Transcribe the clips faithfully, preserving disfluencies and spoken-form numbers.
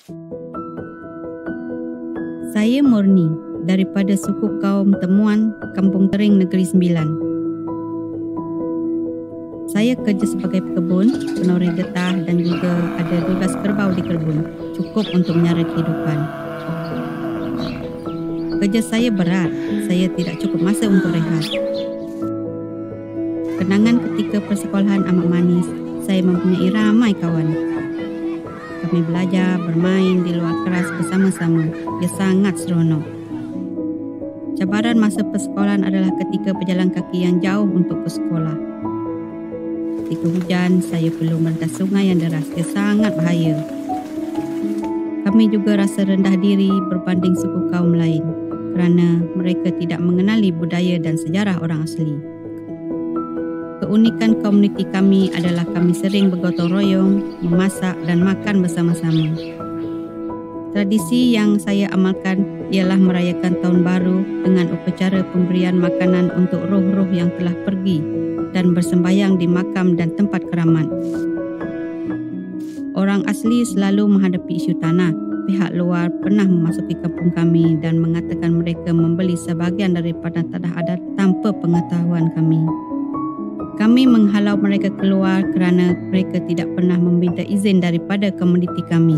Saya Murni daripada suku kaum Temuan, Kampung Tering, Negeri Sembilan. Saya kerja sebagai pekebun, penori getah dan juga ada dua belas kerbau di kebun. Cukup untuk menyara kehidupan. Kerja saya berat, saya tidak cukup masa untuk rehat. Kenangan ketika persekolahan amat manis, saya mempunyai ramai kawan. Kami belajar, bermain di luar kelas bersama-sama. Ia sangat seronok. Cabaran masa persekolahan adalah ketika berjalan kaki yang jauh untuk ke sekolah. Ketika hujan, saya perlu merentas sungai yang deras. Ia sangat bahaya. Kami juga rasa rendah diri berbanding suku kaum lain kerana mereka tidak mengenali budaya dan sejarah orang asli. Keunikan komuniti kami adalah kami sering bergotong royong, memasak dan makan bersama-sama. Tradisi yang saya amalkan ialah merayakan Tahun Baru dengan upacara pemberian makanan untuk roh-roh yang telah pergi dan bersembahyang di makam dan tempat keramat. Orang asli selalu menghadapi isu tanah. Pihak luar pernah memasuki kampung kami dan mengatakan mereka membeli sebahagian daripada tanah adat tanpa pengetahuan kami. Kami menghalau mereka keluar kerana mereka tidak pernah meminta izin daripada komuniti kami.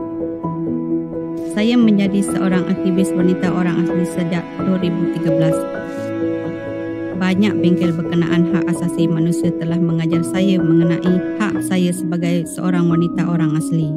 Saya menjadi seorang aktivis wanita orang asli sejak dua ribu tiga belas. Banyak bengkel berkenaan hak asasi manusia telah mengajar saya mengenai hak saya sebagai seorang wanita orang asli.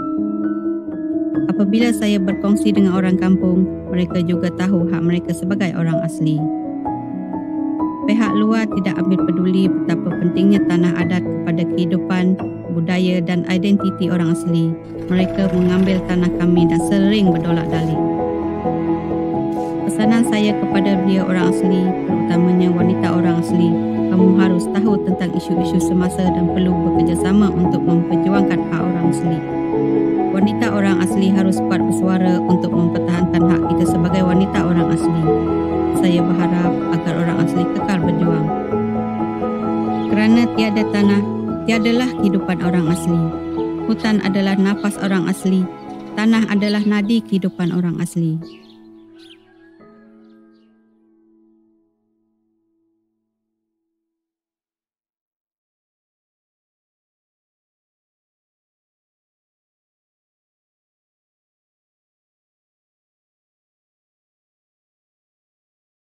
Apabila saya berkongsi dengan orang kampung, mereka juga tahu hak mereka sebagai orang asli. Pihak luar tidak ambil peduli betapa pentingnya tanah adat kepada kehidupan, budaya dan identiti orang asli. Mereka mengambil tanah kami dan sering berdolak-dalik. Pesanan saya kepada beliau orang asli, terutamanya wanita orang asli, kamu harus tahu tentang isu-isu semasa dan perlu bekerjasama untuk memperjuangkan hak orang asli. Wanita orang asli harus kuat bersuara untuk mempertahankan hak kita sebagai wanita orang asli. Saya berharap agar orang asli kekal berjuang. Kerana tiada tanah, tiadalah kehidupan orang asli. Hutan adalah nafas orang asli. Tanah adalah nadi kehidupan orang asli.